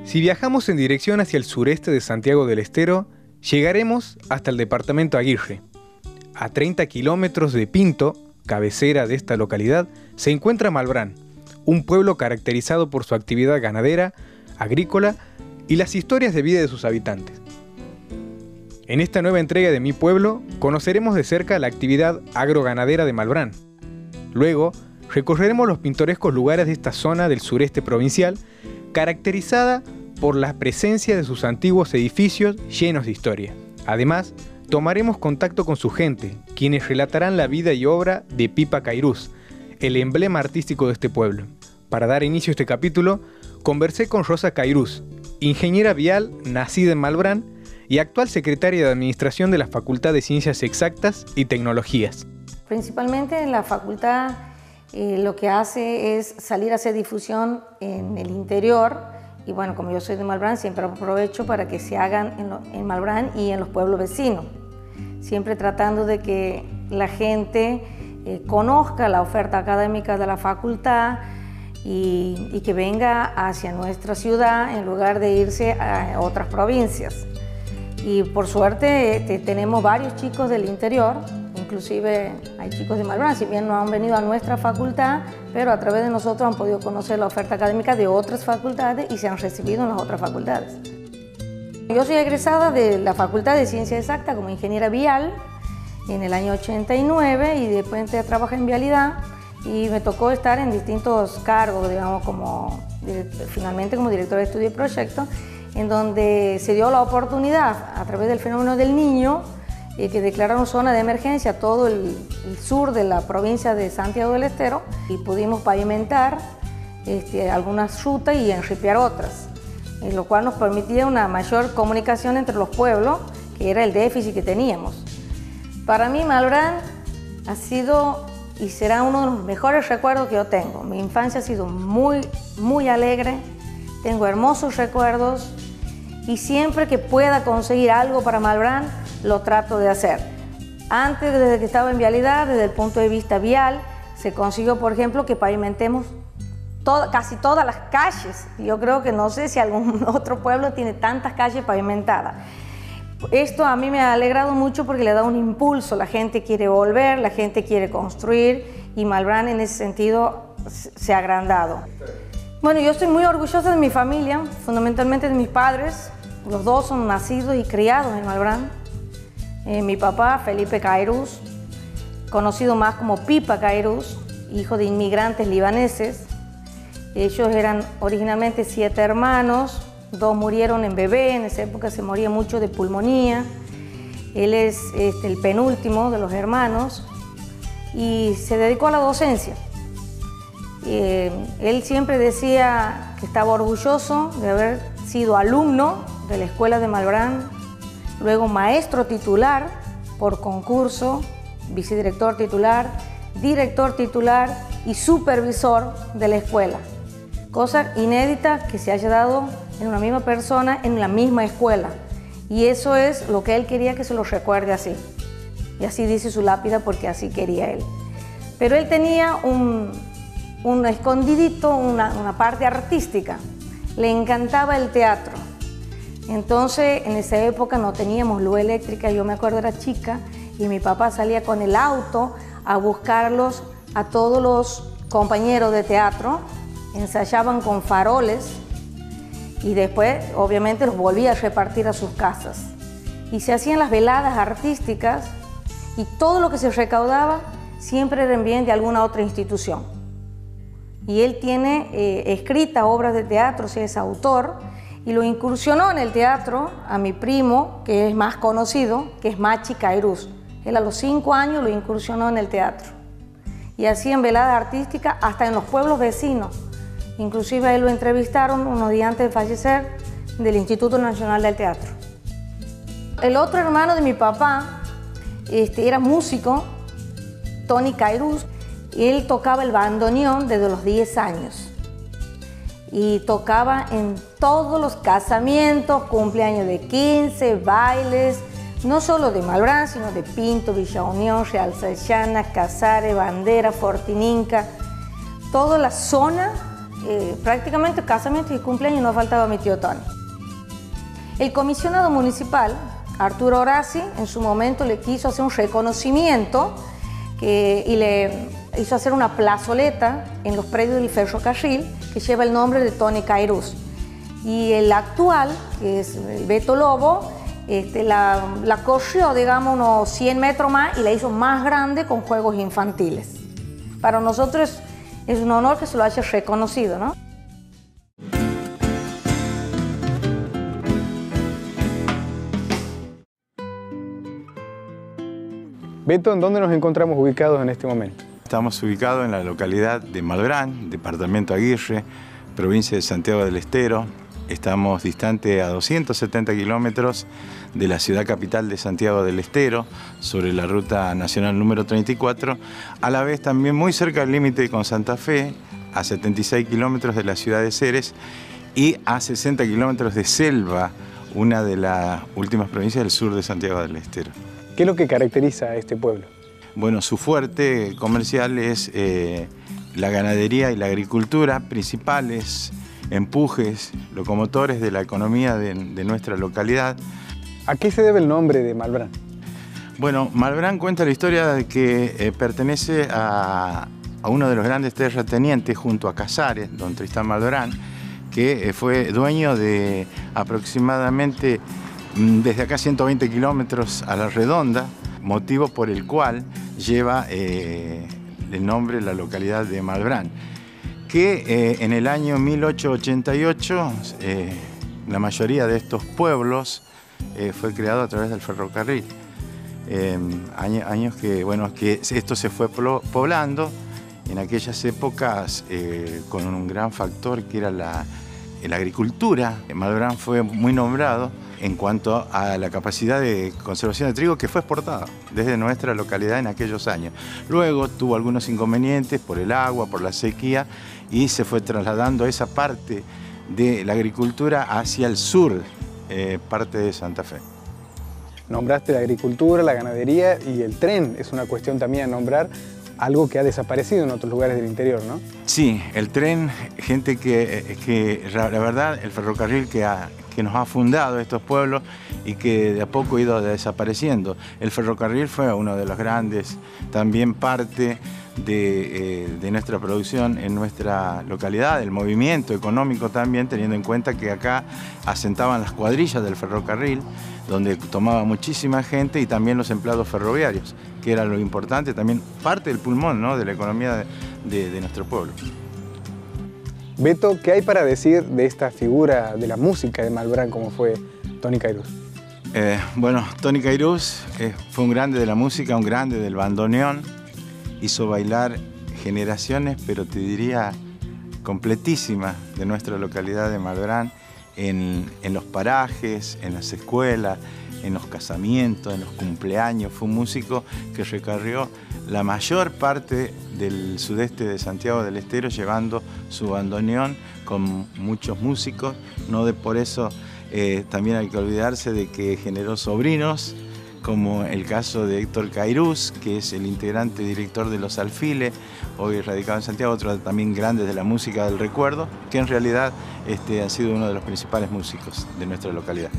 Si viajamos en dirección hacia el sureste de Santiago del Estero, llegaremos hasta el departamento Aguirre. A 30 kilómetros de Pinto, cabecera de esta localidad, se encuentra Malbrán, un pueblo caracterizado por su actividad ganadera, agrícola y las historias de vida de sus habitantes. En esta nueva entrega de Mi Pueblo, conoceremos de cerca la actividad agroganadera de Malbrán. Luego, recorreremos los pintorescos lugares de esta zona del sureste provincial, caracterizada por la presencia de sus antiguos edificios llenos de historia. Además, tomaremos contacto con su gente, quienes relatarán la vida y obra de Pipa Cairuz, el emblema artístico de este pueblo. Para dar inicio a este capítulo, conversé con Rosa Cairuz, ingeniera vial nacida en Malbrán y actual secretaria de Administración de la Facultad de Ciencias Exactas y Tecnologías. Principalmente en la facultad lo que hace es salir a hacer difusión en el interior y bueno, como yo soy de Malbrán, siempre aprovecho para que se hagan en Malbrán y en los pueblos vecinos, siempre tratando de que la gente conozca la oferta académica de la facultad y que venga hacia nuestra ciudad en lugar de irse a otras provincias. Y por suerte tenemos varios chicos del interior, inclusive hay chicos de Malbrán, si bien no han venido a nuestra facultad, pero a través de nosotros han podido conocer la oferta académica de otras facultades y se han recibido en las otras facultades. Yo soy egresada de la Facultad de Ciencias Exactas como ingeniera vial en el año 89 y después entré a trabajar en vialidad y me tocó estar en distintos cargos, digamos, finalmente como directora de estudio y proyecto, en donde se dio la oportunidad a través del fenómeno del Niño que declararon zona de emergencia todo el sur de la provincia de Santiago del Estero y pudimos pavimentar algunas rutas y enripear otras, lo cual nos permitía una mayor comunicación entre los pueblos, que era el déficit que teníamos. Para mí Malbrán ha sido y será uno de los mejores recuerdos que yo tengo. Mi infancia ha sido muy alegre, tengo hermosos recuerdos y siempre que pueda conseguir algo para Malbrán, lo trato de hacer. Antes, desde que estaba en vialidad, desde el punto de vista vial, se consiguió, por ejemplo, que pavimentemos casi todas las calles. Yo creo que no sé si algún otro pueblo tiene tantas calles pavimentadas. Esto a mí me ha alegrado mucho porque le da un impulso. La gente quiere volver, la gente quiere construir y Malbrán en ese sentido se ha agrandado. Bueno, yo estoy muy orgullosa de mi familia, fundamentalmente de mis padres. Los dos son nacidos y criados en Malbrán. Mi papá, Felipe Cairuz, conocido más como Pipa Cairuz, hijo de inmigrantes libaneses. Ellos eran originalmente 7 hermanos, 2 murieron en bebé, en esa época se moría mucho de pulmonía. Él es el penúltimo de los hermanos y se dedicó a la docencia. Él siempre decía que estaba orgulloso de haber sido alumno de la escuela de Malbrán, luego maestro titular por concurso, vicedirector titular, director titular y supervisor de la escuela. Cosa inédita que se haya dado en una misma persona, en la misma escuela. Y eso es lo que él quería que se lo recuerde así. Y así dice su lápida porque así quería él. Pero él tenía un escondidito, una parte artística. Le encantaba el teatro. Entonces, en esa época no teníamos luz eléctrica, yo me acuerdo era chica, y mi papá salía con el auto a buscarlos a todos los compañeros de teatro, ensayaban con faroles y después, obviamente, los volvía a repartir a sus casas. Y se hacían las veladas artísticas y todo lo que se recaudaba siempre era en bien de alguna otra institución. Y él tiene escritas obras de teatro, o sea, es autor, y lo incursionó en el teatro a mi primo, que es más conocido, que es Machi Cairuz. Él a los 5 años lo incursionó en el teatro. Y hacían veladas artísticas hasta en los pueblos vecinos. Inclusive a él lo entrevistaron unos días antes de fallecer del Instituto Nacional del Teatro. El otro hermano de mi papá era músico, Tony Cairuz, y él tocaba el bandoneón desde los 10 años. Y tocaba en todos los casamientos, cumpleaños de 15, bailes, no solo de Malbrán, sino de Pinto, Villa Unión, Real Sayana, Casares, Bandera, Fortininca. Toda la zona prácticamente casamiento y cumpleaños no faltaba mi tío Tony. El comisionado municipal, Arturo Orasi, en su momento le quiso hacer un reconocimiento y le hizo hacer una plazoleta en los predios del ferrocarril que lleva el nombre de Tony Cairuz. Y el actual, que es el Beto Lobo, la corrió, digamos, unos 100 metros más y la hizo más grande con juegos infantiles. Para nosotros es un honor que se lo haya reconocido, ¿no? Beto, ¿en dónde nos encontramos ubicados en este momento? Estamos ubicados en la localidad de Malbrán, departamento Aguirre, provincia de Santiago del Estero. Estamos distante a 270 kilómetros de la ciudad capital de Santiago del Estero, sobre la ruta nacional número 34, a la vez también muy cerca del límite con Santa Fe, a 76 kilómetros de la ciudad de Ceres y a 60 kilómetros de Selva, una de las últimas provincias del sur de Santiago del Estero. ¿Qué es lo que caracteriza a este pueblo? Bueno, su fuerte comercial es la ganadería y la agricultura, principales empujes, locomotores de la economía de nuestra localidad. ¿A qué se debe el nombre de Malbrán? Bueno, Malbrán cuenta la historia de que pertenece a uno de los grandes terratenientes junto a Casares, don Tristán Malbrán, que fue dueño de aproximadamente desde acá 120 kilómetros a la redonda, motivo por el cual lleva el nombre la localidad de Malbrán, que en el año 1888 la mayoría de estos pueblos fue creado a través del ferrocarril. Años que, bueno, que esto se fue poblando en aquellas épocas con un gran factor que era la agricultura. Malbrán fue muy nombrado en cuanto a la capacidad de conservación de trigo que fue exportada desde nuestra localidad en aquellos años. Luego tuvo algunos inconvenientes por el agua, por la sequía, y se fue trasladando esa parte de la agricultura hacia el sur, parte de Santa Fe. Nombraste la agricultura, la ganadería y el tren. Es una cuestión también a nombrar algo que ha desaparecido en otros lugares del interior, ¿no? Sí, el tren, gente que la verdad, el ferrocarril que nos ha fundado estos pueblos y que de a poco ha ido desapareciendo. El ferrocarril fue uno de los grandes, también parte de nuestra producción en nuestra localidad, el movimiento económico también, teniendo en cuenta que acá asentaban las cuadrillas del ferrocarril, donde tomaba muchísima gente, y también los empleados ferroviarios, que era lo importante, también parte del pulmón, ¿no?, de la economía de nuestro pueblo. Beto, ¿qué hay para decir de esta figura de la música de Malbrán como fue Tony Cairuz? Bueno, Tony Cairuz fue un grande de la música, un grande del bandoneón, hizo bailar generaciones, pero te diría completísimas, de nuestra localidad de Malbrán, en los parajes, en las escuelas, en los casamientos, en los cumpleaños. Fue un músico que recorrió la mayor parte del sudeste de Santiago del Estero llevando su bandoneón con muchos músicos. Por eso también hay que olvidarse de que generó sobrinos, como el caso de Héctor Cairuz, que es el integrante director de Los Alfiles, hoy radicado en Santiago, otro también grande de la música del recuerdo, que en realidad ha sido uno de los principales músicos de nuestra localidad.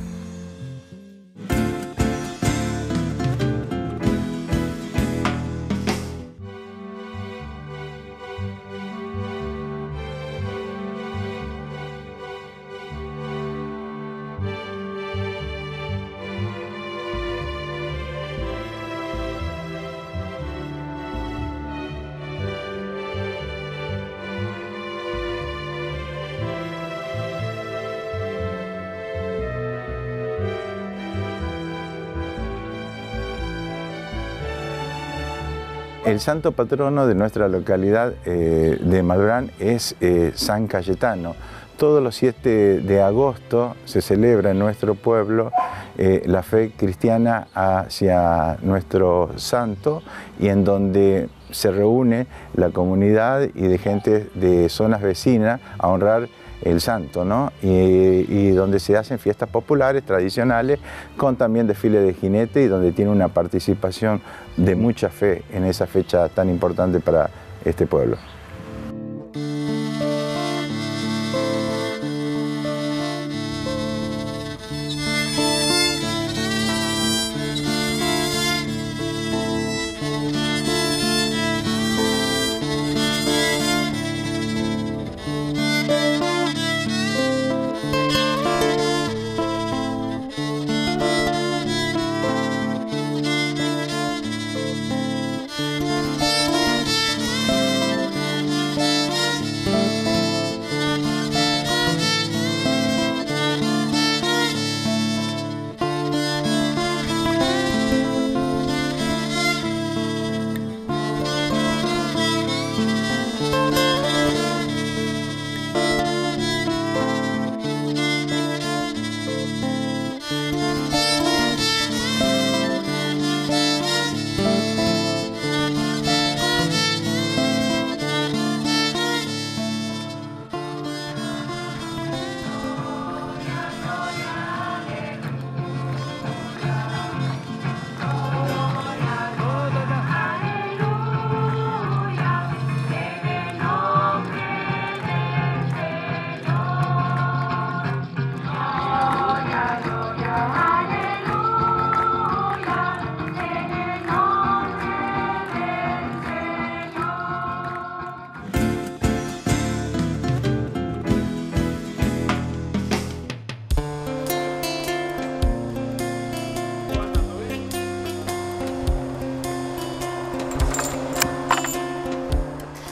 El santo patrono de nuestra localidad de Malbrán es San Cayetano. Todos los 7 de agosto se celebra en nuestro pueblo la fe cristiana hacia nuestro santo, y en donde se reúne la comunidad y de gente de zonas vecinas a honrar el santo, ¿no? Y donde se hacen fiestas populares, tradicionales, con también desfile de jinete, y donde tiene una participación de mucha fe en esa fecha tan importante para este pueblo.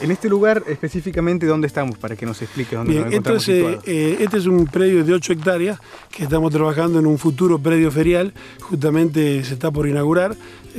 En este lugar específicamente, ¿dónde estamos? Para que nos explique dónde Bien, nos encontramos situados. Este es un predio de 8 hectáreas que estamos trabajando en un futuro predio ferial, justamente se está por inaugurar.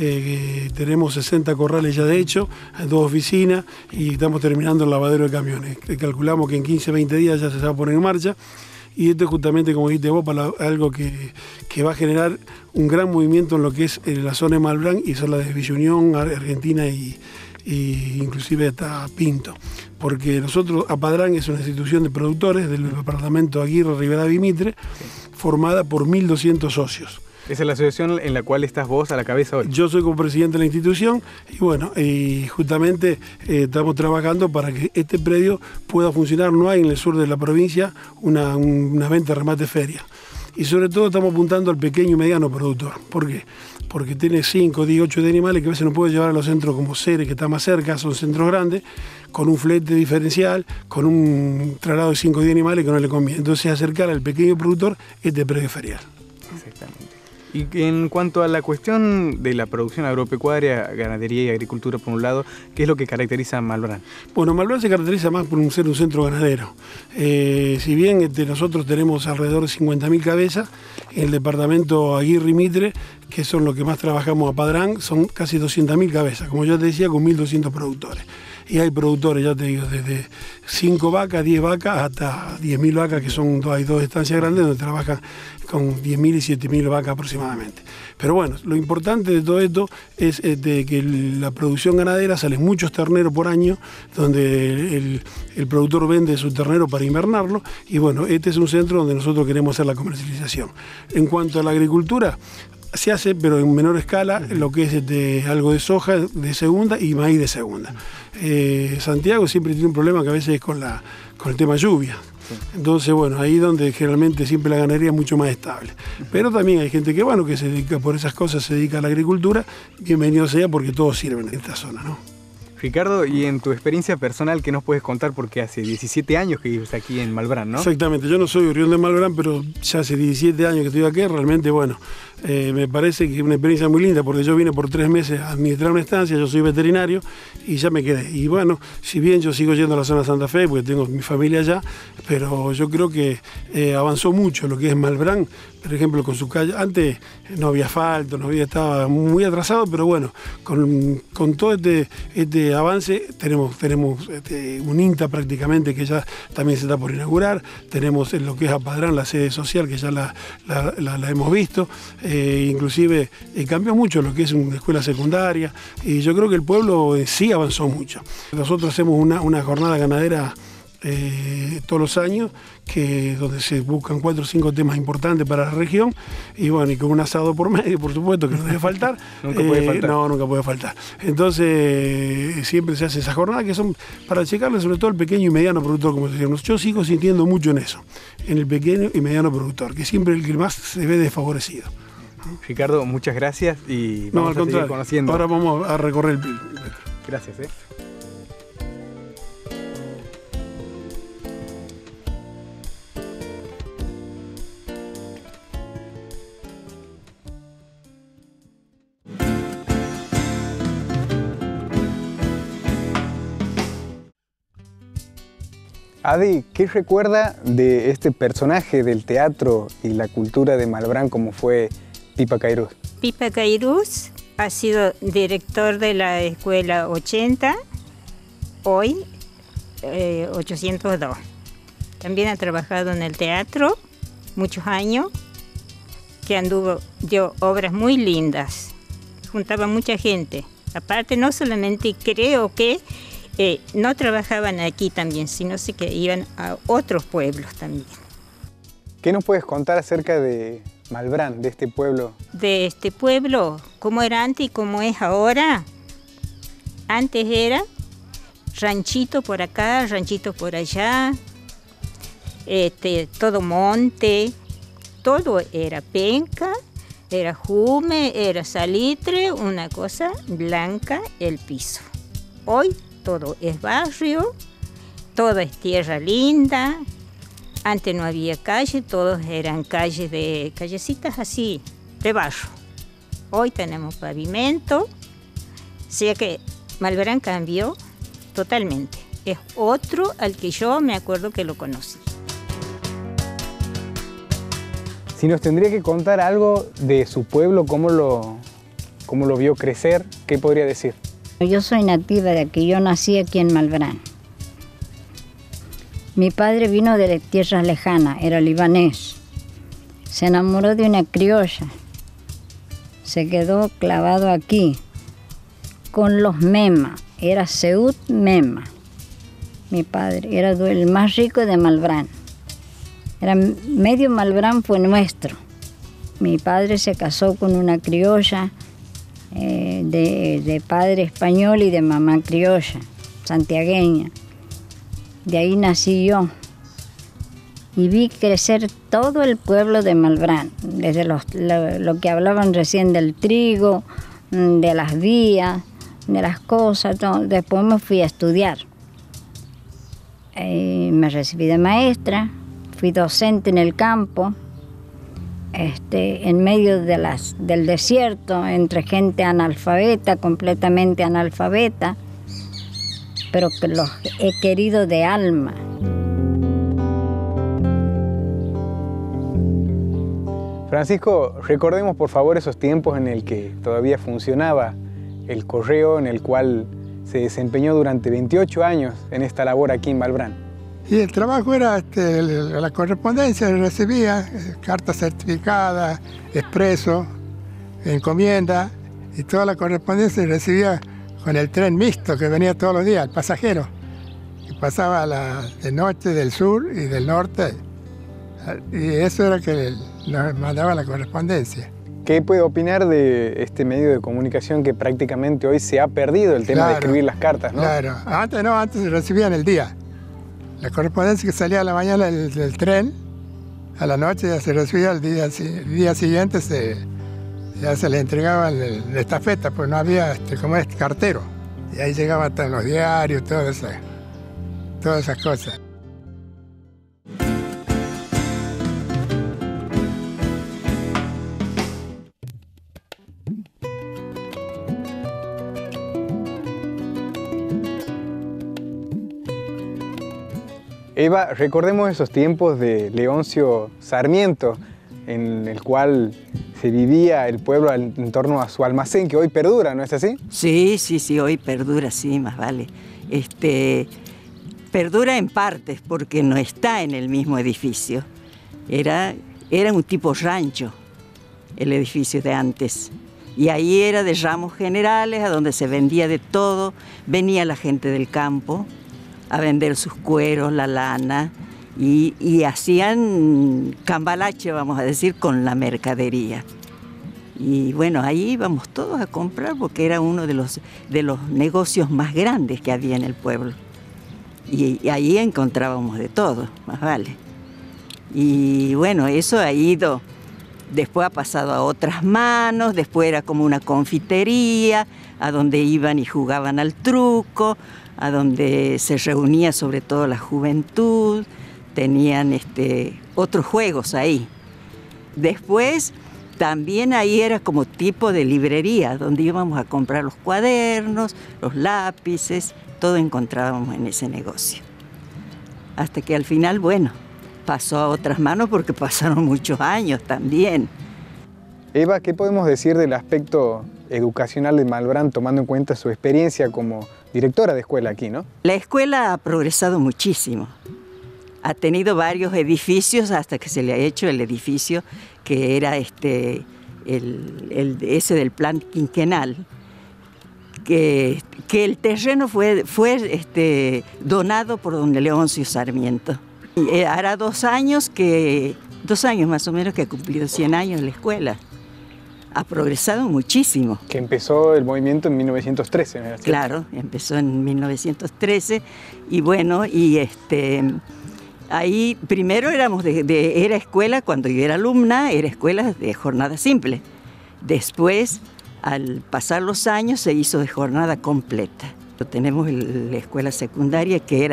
Tenemos 60 corrales ya de hecho, 2 oficinas y estamos terminando el lavadero de camiones. Calculamos que en 15-20 días ya se va a poner en marcha. Y esto es justamente, como dijiste vos, para algo que va a generar un gran movimiento en lo que es la zona de Malbrán y son la de Villa Unión, Argentina y inclusive hasta Pinto. Porque nosotros, Apadrán es una institución de productores del departamento Aguirre Rivadavia y Mitre, formada por 1.200 socios. Esa es la asociación en la cual estás vos a la cabeza hoy. Yo soy como presidente de la institución y bueno, y justamente estamos trabajando para que este predio pueda funcionar. No hay en el sur de la provincia una venta de remate feria. Y sobre todo estamos apuntando al pequeño y mediano productor. ¿Por qué? Porque tiene 5, 10, 8 de animales que a veces no puede llevar a los centros como Ceres, que está más cerca, son centros grandes, con un flete diferencial, con un traslado de 5 o 10 animales que no le conviene. Entonces acercar al pequeño productor este predio ferial. Exactamente. Y en cuanto a la cuestión de la producción agropecuaria, ganadería y agricultura por un lado, ¿qué es lo que caracteriza a Malbrán? Bueno, Malbrán se caracteriza más por ser un centro ganadero. Si bien nosotros tenemos alrededor de 50.000 cabezas, en el departamento Aguirre y Mitre, que son los que más trabajamos a Padrán, son casi 200.000 cabezas, como ya te decía, con 1.200 productores. Y hay productores, ya te digo, desde 5 vacas, 10 vacas, hasta 10.000 vacas, que hay 2 estancias grandes donde trabajan con 10.000 y 7.000 vacas aproximadamente. Pero bueno, lo importante de todo esto es que la producción ganadera salen muchos terneros por año, donde el productor vende su ternero para invernarlo, y bueno, este es un centro donde nosotros queremos hacer la comercialización. En cuanto a la agricultura, se hace, pero en menor escala, lo que es algo de soja de segunda y maíz de segunda. Santiago siempre tiene un problema que a veces es con el tema lluvia. Entonces, bueno, ahí donde generalmente siempre la ganadería es mucho más estable. Pero también hay gente que, bueno, que se dedica por esas cosas, se dedica a la agricultura. Bienvenido sea, porque todos sirven en esta zona, ¿no? Ricardo, y en tu experiencia personal, ¿qué nos puedes contar? Porque hace 17 años que vives aquí en Malbrán, ¿no? Exactamente, yo no soy oriundo de Malbrán, pero ya hace 17 años que estoy aquí. Realmente, bueno, me parece que es una experiencia muy linda, porque yo vine por 3 meses a administrar una estancia, yo soy veterinario y ya me quedé. Y bueno, si bien yo sigo yendo a la zona de Santa Fe, porque tengo mi familia allá, pero yo creo que avanzó mucho lo que es Malbrán. Por ejemplo, con su calle, antes no había asfalto, estaba muy atrasado, pero bueno, con todo este avance tenemos un INTA prácticamente que ya también se está por inaugurar, tenemos en lo que es Apadrán la sede social que ya la hemos visto, inclusive cambió mucho lo que es una escuela secundaria y yo creo que el pueblo en sí avanzó mucho. Nosotros hacemos una jornada ganadera todos los años, donde se buscan 4 o 5 temas importantes para la región y bueno, y con un asado por medio, por supuesto, que no debe faltar. Nunca puede faltar. No, nunca puede faltar. Entonces, siempre se hace esas jornadas que son para checarle sobre todo al pequeño y mediano productor, como decíamos. Yo sigo sintiendo mucho en eso, en el pequeño y mediano productor, que siempre es el que más se ve desfavorecido. Ricardo, muchas gracias y vamos a seguir conociendo. Ahora vamos a recorrer el PIL. Gracias. Adi, ¿qué recuerda de este personaje del teatro y la cultura de Malbrán como fue Pipa Cairuz? Pipa Cairuz ha sido director de la escuela 80, hoy 802. También ha trabajado en el teatro muchos años, que dio obras muy lindas, juntaba mucha gente. Aparte, no solamente creo que no trabajaban aquí también, sino que iban a otros pueblos también. ¿Qué nos puedes contar acerca de Malbrán, de este pueblo? De este pueblo, cómo era antes y cómo es ahora. Antes era ranchito por acá, ranchito por allá, todo monte, todo era penca, era jume, era salitre, una cosa blanca el piso. Hoy todo es barrio, todo es tierra linda. Antes no había calle, todos eran callecitas así, de barro. Hoy tenemos pavimento, o sea que Malbrán cambió totalmente. es otro al que yo me acuerdo que lo conocí. Si nos tendría que contar algo de su pueblo, cómo lo vio crecer, ¿qué podría decir? Yo soy nativa de aquí, yo nací aquí en Malbrán. Mi padre vino de tierras lejanas, era libanés. Se enamoró de una criolla. Se quedó clavado aquí con los Mema, era Seud Mema. Mi padre era el más rico de Malbrán. Era medio Malbrán fue nuestro. Mi padre se casó con una criolla de padre español y de mamá criolla, santiagueña. De ahí nací yo y vi crecer todo el pueblo de Malbrán, desde lo que hablaban recién del trigo, de las vías, de las cosas. Todo. Después me fui a estudiar. Me recibí de maestra, fui docente en el campo, en medio del desierto, entre gente analfabeta, completamente analfabeta, pero que los he querido de alma. Francisco, recordemos por favor esos tiempos en el que todavía funcionaba el correo, en el cual se desempeñó durante 28 años en esta labor aquí en Malbrán. Y el trabajo era la correspondencia, recibía cartas certificadas, expreso, encomienda, y toda la correspondencia se recibía con el tren mixto que venía todos los días, el pasajero, que pasaba de noche, del sur y del norte, y eso era que nos mandaba la correspondencia. ¿Qué puede opinar de este medio de comunicación que prácticamente hoy se ha perdido, el tema de escribir las cartas, ¿no? Claro, antes se recibían el día. La correspondencia que salía a la mañana del tren, a la noche ya se recibía, el día siguiente ya se le entregaba la estafeta, pues no había cartero. Y ahí llegaban hasta los diarios, todas esas cosas. Eva, recordemos esos tiempos de Leoncio Sarmiento, en el cual se vivía el pueblo en torno a su almacén, que hoy perdura, ¿no es así? Sí, hoy perdura, sí, más vale. Perdura en partes, porque no está en el mismo edificio. Era un tipo rancho, el edificio de antes. Y ahí era de ramos generales, a donde se vendía de todo. Venía la gente del campo a vender sus cueros, la lana, y hacían cambalache, vamos a decir, con la mercadería. Y bueno, ahí íbamos todos a comprar porque era uno de los negocios más grandes que había en el pueblo. Y ahí encontrábamos de todo, más vale. Y bueno, eso ha ido, después ha pasado a otras manos, después era como una confitería, a donde iban y jugaban al truco, a donde se reunía sobre todo la juventud, tenían otros juegos ahí. Después también ahí era como tipo de librería, donde íbamos a comprar los cuadernos, los lápices, todo encontrábamos en ese negocio. Hasta que al final, bueno, pasó a otras manos porque pasaron muchos años también. Eva, ¿qué podemos decir del aspecto educacional de Malbrán, tomando en cuenta su experiencia como directora de escuela aquí, ¿no? La escuela ha progresado muchísimo. Ha tenido varios edificios hasta que se le ha hecho el edificio que era ese del plan quinquenal, que el terreno fue donado por don Leoncio Sarmiento. Hará 2 años más o menos que ha cumplido 100 años la escuela. Ha progresado muchísimo. Que empezó el movimiento en 1913, ¿no? Claro, empezó en 1913 y bueno, ahí primero era escuela, cuando yo era alumna, era escuela de jornada simple. Después, al pasar los años, se hizo de jornada completa. Tenemos la escuela secundaria que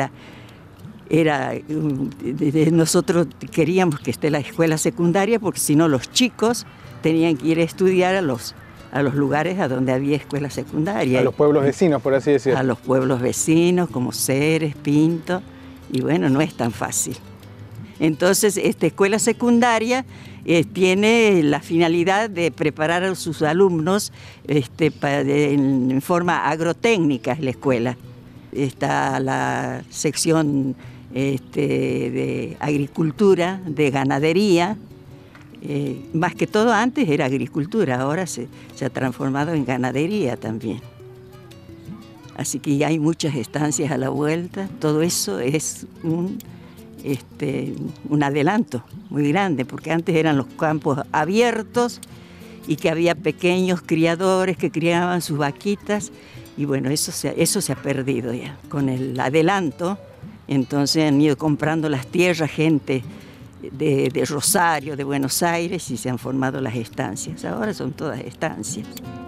nosotros queríamos que esté la escuela secundaria porque si no los chicos tenían que ir a estudiar a los a los lugares a donde había escuela secundaria. A los pueblos vecinos, por así decirlo. A los pueblos vecinos, como Ceres, Pinto, y bueno, no es tan fácil. Entonces, esta escuela secundaria tiene la finalidad de preparar a sus alumnos en forma agrotécnica, es la escuela. Está la sección de agricultura, de ganadería. Más que todo antes era agricultura, ahora se ha transformado en ganadería también. Así que ya hay muchas estancias a la vuelta, todo eso es un adelanto muy grande, porque antes eran los campos abiertos y que había pequeños criadores que criaban sus vaquitas, y bueno, eso se ha perdido ya. Con el adelanto, entonces han ido comprando las tierras gente de Rosario, de Buenos Aires, y se han formado las estancias. Ahora son todas estancias.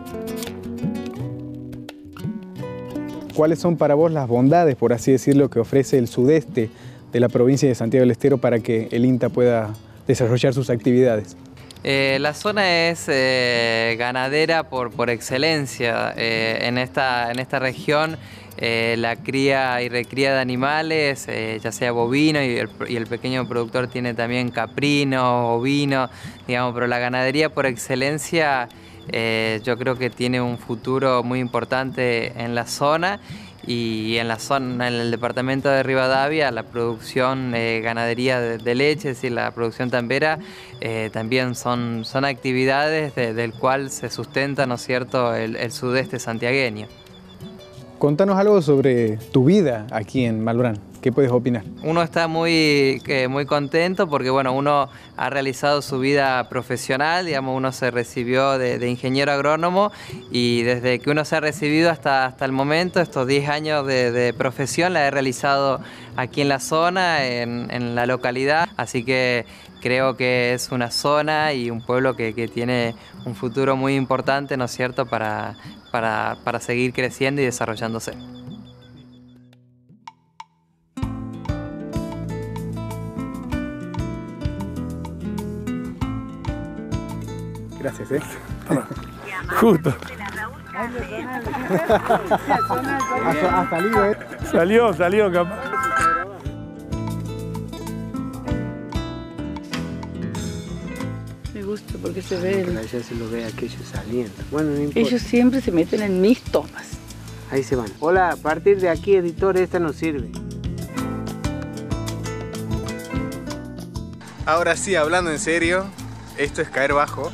¿Cuáles son para vos las bondades, por así decirlo, que ofrece el sudeste de la provincia de Santiago del Estero para que el INTA pueda desarrollar sus actividades? La zona es ganadera por excelencia. En esta región la cría y recría de animales, ya sea bovino y el pequeño productor tiene también caprino, ovino, digamos, pero la ganadería por excelencia yo creo que tiene un futuro muy importante en la zona. Y en el departamento de Rivadavia, la producción ganadería de leche, es decir, la producción tambera, también son actividades del cual se sustenta, ¿no es cierto?, el sudeste santiagueño. Contanos algo sobre tu vida aquí en Malbrán. ¿Qué puedes opinar? Uno está muy contento porque, bueno, uno ha realizado su vida profesional, digamos, uno se recibió de ingeniero agrónomo y desde que uno se ha recibido hasta el momento, estos 10 años de profesión la he realizado aquí en la zona, en la localidad, así que creo que es una zona y un pueblo que tiene un futuro muy importante, ¿no es cierto?, para seguir creciendo y desarrollándose. Gracias, Justo. ¿Ha salido, Salió, capaz. Me gusta porque se ve. Pero allá se lo ve aquellos saliendo. Bueno, no importa. Ellos siempre se meten en mis tomas. Ahí se van. Hola, a partir de aquí, editor, esta no sirve. Ahora sí, hablando en serio, esto es caer bajo,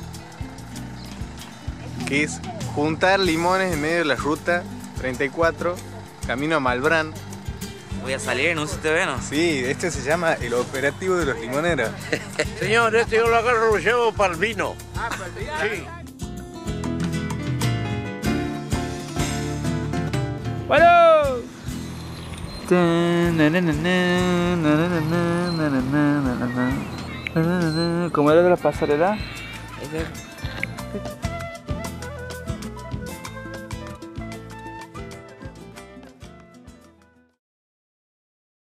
que es juntar limones en medio de la ruta 34, camino a Malbrán. Voy a salir en un CTV, ¿no? Sí, este se llama el operativo de los limoneros. Señor, este yo lo agarro, lo llevo para el vino. Ah, para el vino. Sí. ¡Bueno! ¿Cómo era de la pasarela?